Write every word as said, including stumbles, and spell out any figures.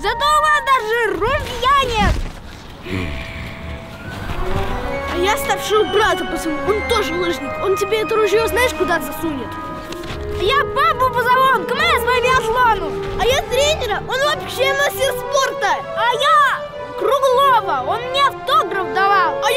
Зато у вас даже ружья нет. А я старшего брата позову, он тоже лыжник. Он тебе это ружье знаешь куда засунет? Я папу позову, он КМС по биатлону. А я тренера, он вообще мастер спорта. А я Круглова, он мне автограф давал. А